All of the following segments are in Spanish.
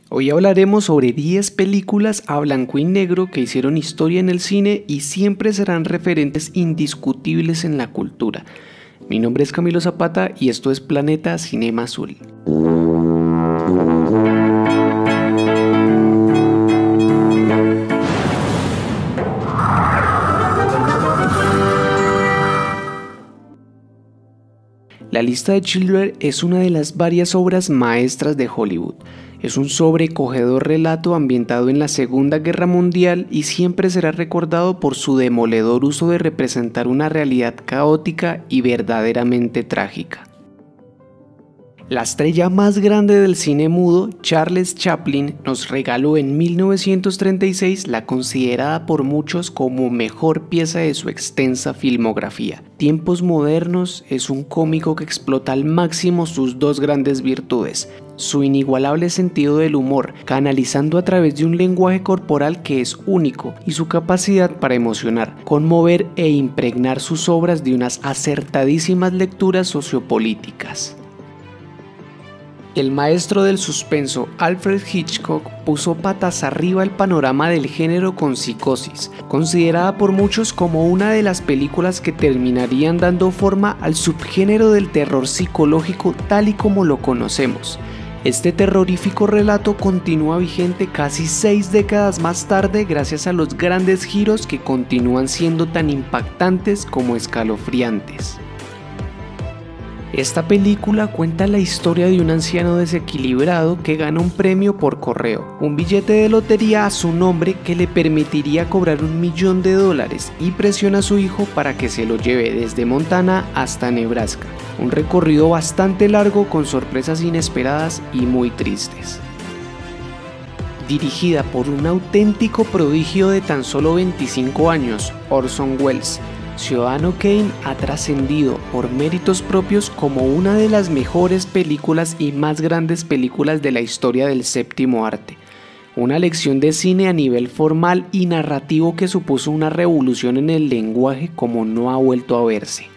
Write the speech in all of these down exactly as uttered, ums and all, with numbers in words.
Hoy hablaremos sobre diez películas a blanco y negro que hicieron historia en el cine y siempre serán referentes indiscutibles en la cultura. Mi nombre es Camilo Zapata y esto es Planeta Cinema Azul. La lista de Schindler es una de las varias obras maestras de Hollywood. Es un sobrecogedor relato ambientado en la Segunda Guerra Mundial y siempre será recordado por su demoledor uso de representar una realidad caótica y verdaderamente trágica. La estrella más grande del cine mudo, Charles Chaplin, nos regaló en mil novecientos treinta y seis la considerada por muchos como mejor pieza de su extensa filmografía. Tiempos modernos es un cómico que explota al máximo sus dos grandes virtudes, su inigualable sentido del humor, canalizando a través de un lenguaje corporal que es único, y su capacidad para emocionar, conmover e impregnar sus obras de unas acertadísimas lecturas sociopolíticas. El maestro del suspenso Alfred Hitchcock puso patas arriba el panorama del género con Psicosis, considerada por muchos como una de las películas que terminarían dando forma al subgénero del terror psicológico tal y como lo conocemos. Este terrorífico relato continúa vigente casi seis décadas más tarde gracias a los grandes giros que continúan siendo tan impactantes como escalofriantes. Esta película cuenta la historia de un anciano desequilibrado que gana un premio por correo, un billete de lotería a su nombre que le permitiría cobrar un millón de dólares y presiona a su hijo para que se lo lleve desde Montana hasta Nebraska, un recorrido bastante largo con sorpresas inesperadas y muy tristes. Dirigida por un auténtico prodigio de tan solo veinticinco años, Orson Welles, Ciudadano Kane ha trascendido por méritos propios como una de las mejores películas y más grandes películas de la historia del séptimo arte. Una lección de cine a nivel formal y narrativo que supuso una revolución en el lenguaje como no ha vuelto a verse.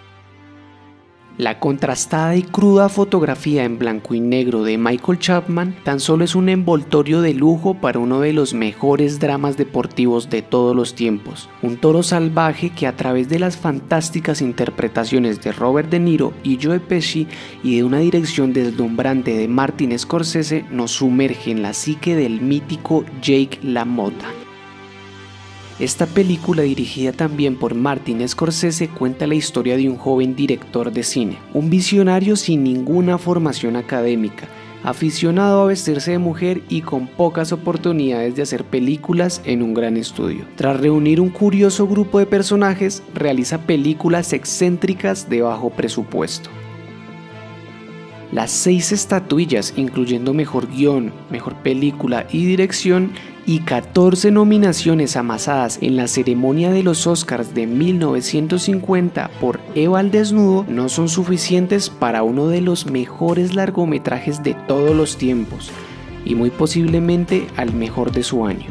La contrastada y cruda fotografía en blanco y negro de Michael Chapman tan solo es un envoltorio de lujo para uno de los mejores dramas deportivos de todos los tiempos. Un toro salvaje que a través de las fantásticas interpretaciones de Robert De Niro y Joe Pesci y de una dirección deslumbrante de Martin Scorsese nos sumerge en la psique del mítico Jake LaMotta. Esta película, dirigida también por Martin Scorsese, cuenta la historia de un joven director de cine, un visionario sin ninguna formación académica, aficionado a vestirse de mujer y con pocas oportunidades de hacer películas en un gran estudio. Tras reunir un curioso grupo de personajes, realiza películas excéntricas de bajo presupuesto. Las seis estatuillas, incluyendo mejor guión, mejor película y dirección, y catorce nominaciones amasadas en la ceremonia de los Oscars de mil novecientos cincuenta por Eva al desnudo, no son suficientes para uno de los mejores largometrajes de todos los tiempos, y muy posiblemente al mejor de su año.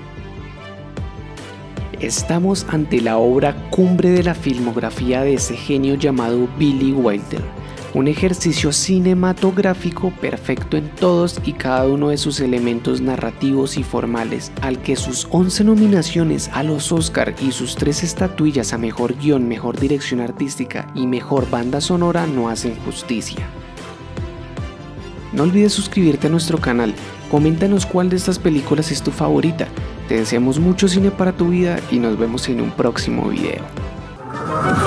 Estamos ante la obra cumbre de la filmografía de ese genio llamado Billy Wilder. Un ejercicio cinematográfico perfecto en todos y cada uno de sus elementos narrativos y formales, al que sus once nominaciones a los Oscar y sus tres estatuillas a mejor guión, mejor dirección artística y mejor banda sonora no hacen justicia. No olvides suscribirte a nuestro canal, coméntanos cuál de estas películas es tu favorita. Te deseamos mucho cine para tu vida y nos vemos en un próximo video.